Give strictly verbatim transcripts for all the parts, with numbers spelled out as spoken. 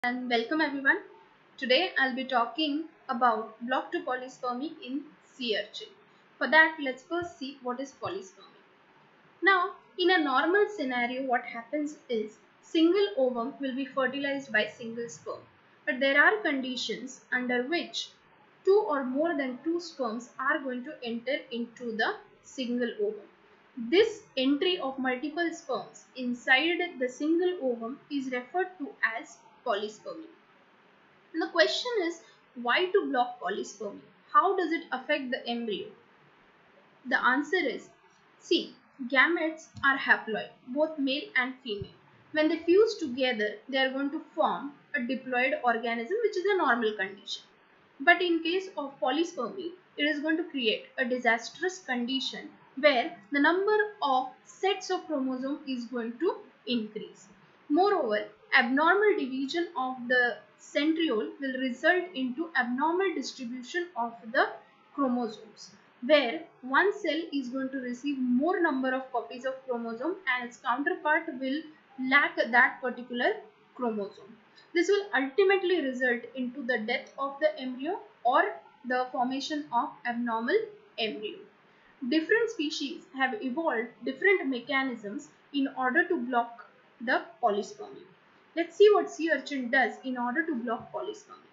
And welcome everyone. Today I'll be talking about block to polyspermy in sea urchin. For that, let's first see what is polyspermy. Now, in a normal scenario, what happens is single ovum will be fertilized by single sperm. But there are conditions under which two or more than two sperms are going to enter into the single ovum. This entry of multiple sperms inside the single ovum is referred to as polyspermy. And the question is, why to block polyspermy? How does it affect the embryo? The answer is, see, gametes are haploid, both male and female. When they fuse together, they are going to form a diploid organism, which is a normal condition. But in case of polyspermy, it is going to create a disastrous condition where the number of sets of chromosome is going to increase. Moreover, abnormal division of the centriole will result into abnormal distribution of the chromosomes, where one cell is going to receive more number of copies of chromosome and its counterpart will lack that particular chromosome. This will ultimately result into the death of the embryo or the formation of abnormal embryo. Different species have evolved different mechanisms in order to block the polyspermy. Let's see what sea urchin does in order to block polyspermy.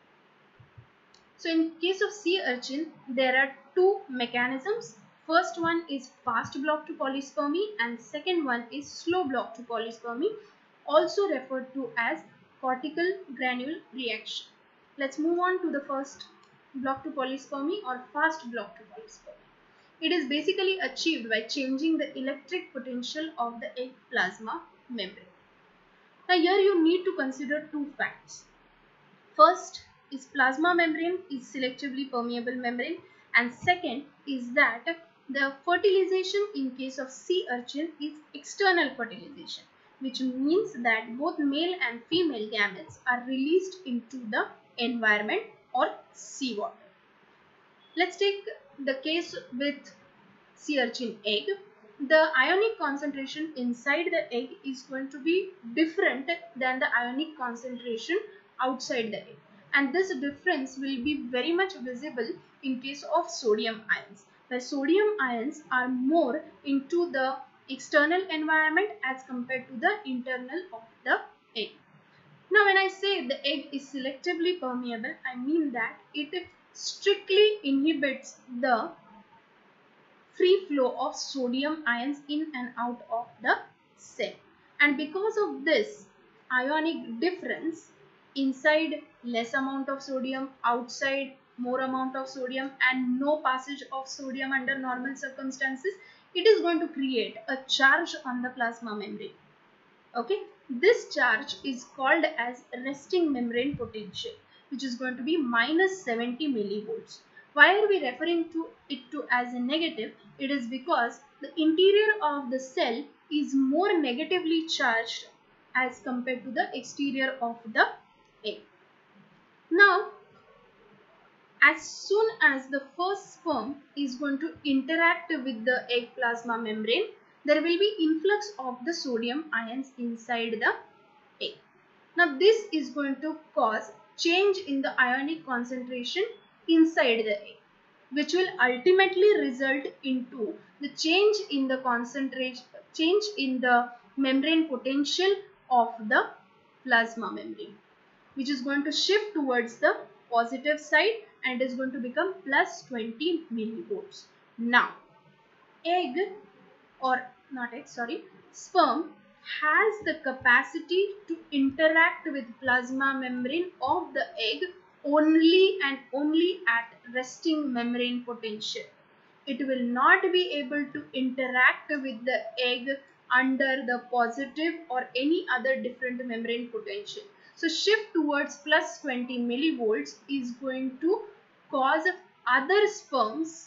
So in case of sea urchin, there are two mechanisms. First one is fast block to polyspermy and second one is slow block to polyspermy, also referred to as cortical granule reaction. Let's move on to the first block to polyspermy or fast block to polyspermy. It is basically achieved by changing the electric potential of the egg plasma membrane. Now here you need to consider two facts. First is plasma membrane is selectively permeable membrane, and second is that the fertilization in case of sea urchin is external fertilization, which means that both male and female gametes are released into the environment or seawater. Let's take the case with sea urchin egg. The ionic concentration inside the egg is going to be different than the ionic concentration outside the egg, and this difference will be very much visible in case of sodium ions, where sodium ions are more into the external environment as compared to the internal of the egg. Now when I say the egg is selectively permeable, I mean that it strictly inhibits the free flow of sodium ions in and out of the cell, and because of this ionic difference, inside less amount of sodium, outside more amount of sodium, and no passage of sodium under normal circumstances, it is going to create a charge on the plasma membrane. Okay, this charge is called as resting membrane potential, which is going to be minus seventy millivolts. Why are we referring to it to as a negative? It is because the interior of the cell is more negatively charged as compared to the exterior of the egg. Now, as soon as the first sperm is going to interact with the egg plasma membrane, there will be influx of the sodium ions inside the egg. Now, this is going to cause change in the ionic concentration inside the egg, which will ultimately result into the change in the concentration, change in the membrane potential of the plasma membrane, which is going to shift towards the positive side and is going to become plus twenty millivolts. Now, egg or not egg, sorry, sperm has the capacity to interact with plasma membrane of the egg only and only at resting membrane potential. It will not be able to interact with the egg under the positive or any other different membrane potential. So shift towards plus twenty millivolts is going to cause other sperms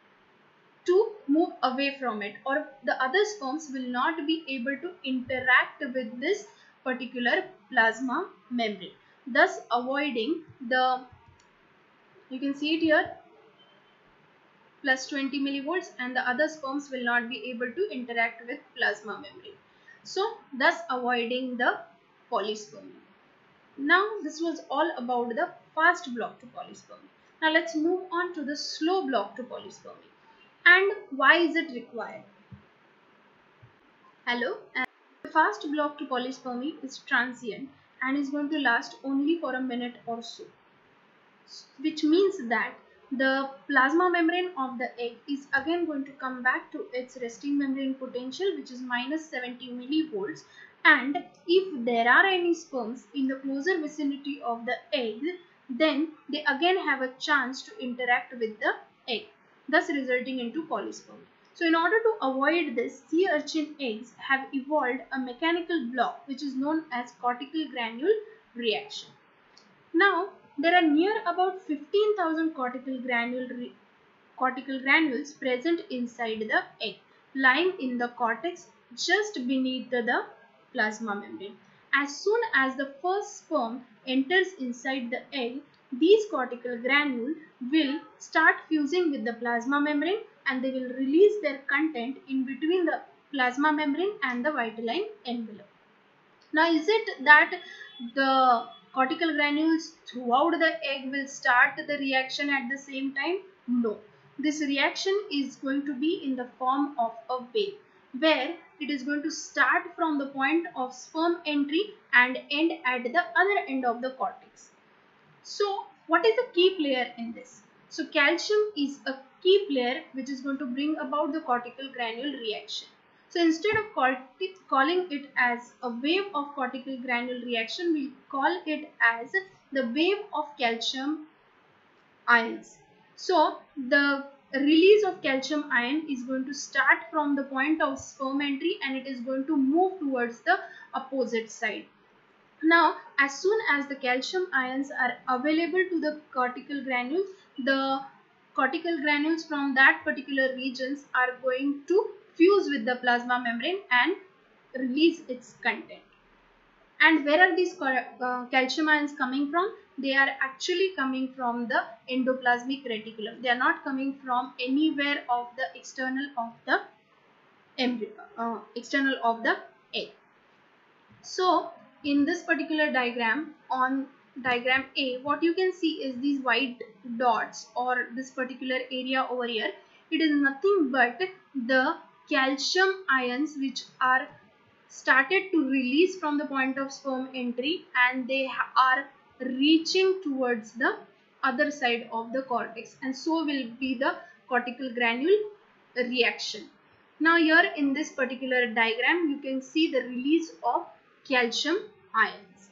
to move away from it, or the other sperms will not be able to interact with this particular plasma membrane, thus avoiding the, you can see it here, plus twenty millivolts, and the other sperms will not be able to interact with plasma membrane, so thus avoiding the polyspermy. Now this was all about the fast block to polyspermy. Now let's move on to the slow block to polyspermy and why is it required. Hello, and the fast block to polyspermy is transient and is going to last only for a minute or so, which means that the plasma membrane of the egg is again going to come back to its resting membrane potential, which is minus seventy millivolts, and if there are any sperms in the closer vicinity of the egg, then they again have a chance to interact with the egg, thus resulting into polyspermy. So in order to avoid this, sea urchin eggs have evolved a mechanical block which is known as cortical granule reaction. Now, there are near about fifteen thousand cortical, granule cortical granules present inside the egg, lying in the cortex just beneath the, the plasma membrane. As soon as the first sperm enters inside the egg, these cortical granules will start fusing with the plasma membrane and they will release their content in between the plasma membrane and the vitelline envelope. Now, is it that the cortical granules throughout the egg will start the reaction at the same time? No. This reaction is going to be in the form of a wave, where it is going to start from the point of sperm entry and end at the other end of the cortex. So, what is the key player in this? So, calcium is a key player which is going to bring about the cortical granule reaction. So instead of call calling it as a wave of cortical granule reaction, we call it as the wave of calcium ions. So the release of calcium ion is going to start from the point of sperm entry and it is going to move towards the opposite side. Now, as soon as the calcium ions are available to the cortical granules, the cortical granules from that particular regions are going to fuse with the plasma membrane and release its content. And where are these uh, calcium ions coming from? They are actually coming from the endoplasmic reticulum. They are not coming from anywhere of the external of the embryo, uh, external of the egg. So in this particular diagram, on diagram A, what you can see is these white dots or this particular area over here. It is nothing but the calcium ions which are started to release from the point of sperm entry and they are reaching towards the other side of the cortex, and so will be the cortical granule reaction. Now here in this particular diagram you can see the release of calcium ions.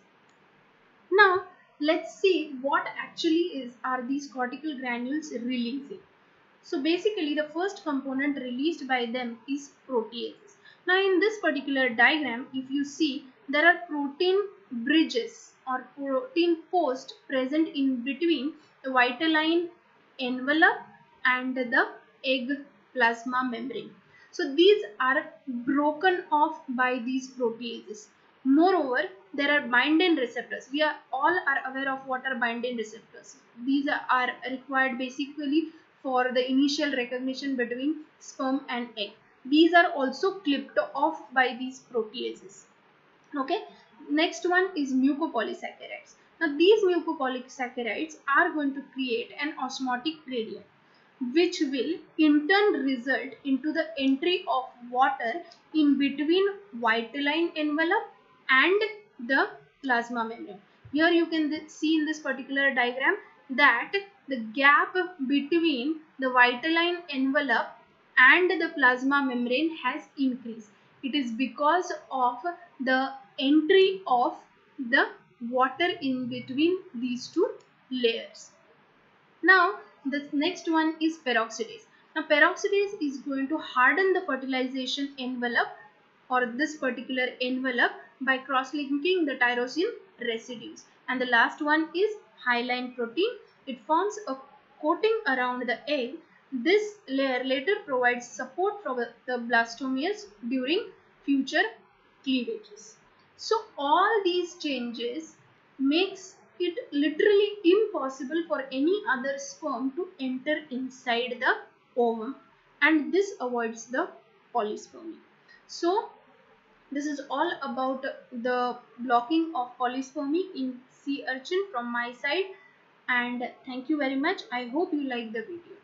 Now let's see what actually is are these cortical granules releasing. So basically the first component released by them is proteases. Now in this particular diagram, if you see, there are protein bridges or protein posts present in between the vitelline envelope and the egg plasma membrane. So these are broken off by these proteases. Moreover, there are binding receptors. We are all are aware of what are binding receptors. These are required basically for the initial recognition between sperm and egg. These are also clipped off by these proteases. Okay. Next one is mucopolysaccharides. Now these mucopolysaccharides are going to create an osmotic gradient, which will in turn result into the entry of water in between vitelline envelope and the plasma membrane. Here you can see in this particular diagram that the gap between the vitelline envelope and the plasma membrane has increased. It is because of the entry of the water in between these two layers. Now the next one is peroxidase. Now peroxidase is going to harden the fertilization envelope or this particular envelope by cross-linking the tyrosine residues. And the last one is hyaline protein. It forms a coating around the egg. This layer later provides support for the blastomeres during future cleavages. So all these changes makes it literally impossible for any other sperm to enter inside the ovum, and this avoids the polyspermy. So this is all about the blocking of polyspermy in sea urchin from my side. And thank you very much. I hope you like the video.